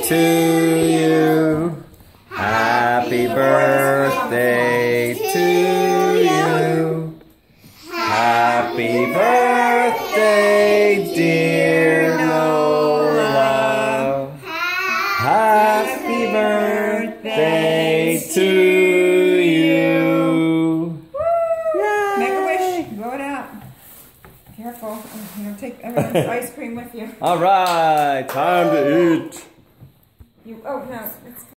to you. Happy birthday to you. Happy birthday, dear Nola. Happy birthday to you. Make a wish. Blow it out. Careful. Take everyone's ice cream with you. All right, time to eat. Oh no. It's